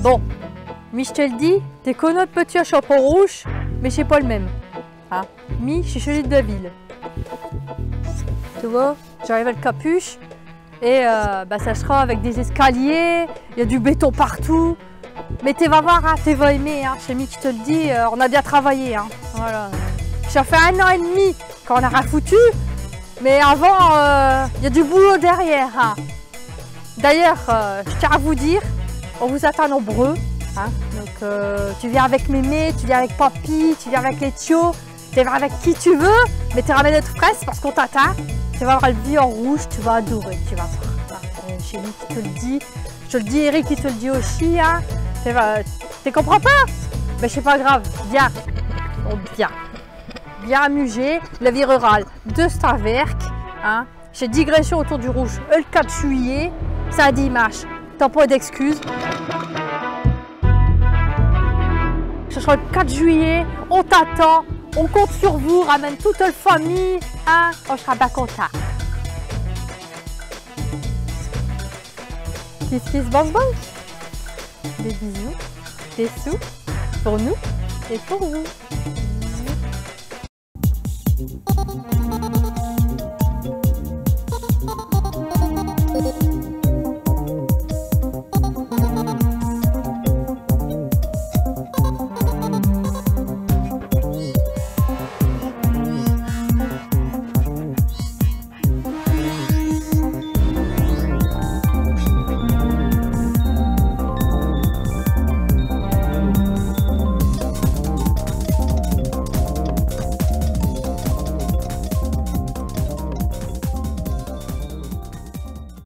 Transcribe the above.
Bon, mi je te le dis, t'es que notre petit chapeau rouge, mais c'est pas le même. Hein? Mi, je suis celui de ville. Tu vois, j'arrive à le capuche et ça sera avec des escaliers, il y a du béton partout. Mais tu vas voir, hein, tu vas aimer, hein. Chez mi, je te le dis, on a bien travaillé. Hein. Voilà. Ça fait 1 an et demi qu'on a rafoutu, mais avant, il y a du boulot derrière. Hein. D'ailleurs, je tiens à vous dire, on vous attend nombreux. Hein. Donc, tu viens avec mémé, tu viens avec papy, tu viens avec les tios, tu viens avec qui tu veux, mais tu ramènes notre presse parce qu'on t'attend. Tu vas voir le vie en rouge, tu vas adorer, tu vas voir. Chez lui qui te le dit, je te le dis, Eric qui te le dit aussi. Hein. Tu comprends pas? Mais c'est pas grave, viens. Bon, bien amusé, la vie rurale de Staverk. Hein. J'ai digression autour du rouge le 4 juillet, c'est un dimanche, t'as pas d'excuses. Ce sera le 4 juillet, on t'attend, on compte sur vous, ramène toute la famille, hein, on sera bien content. Kiss kiss bang bang. Des bisous, des sous, pour nous et pour vous.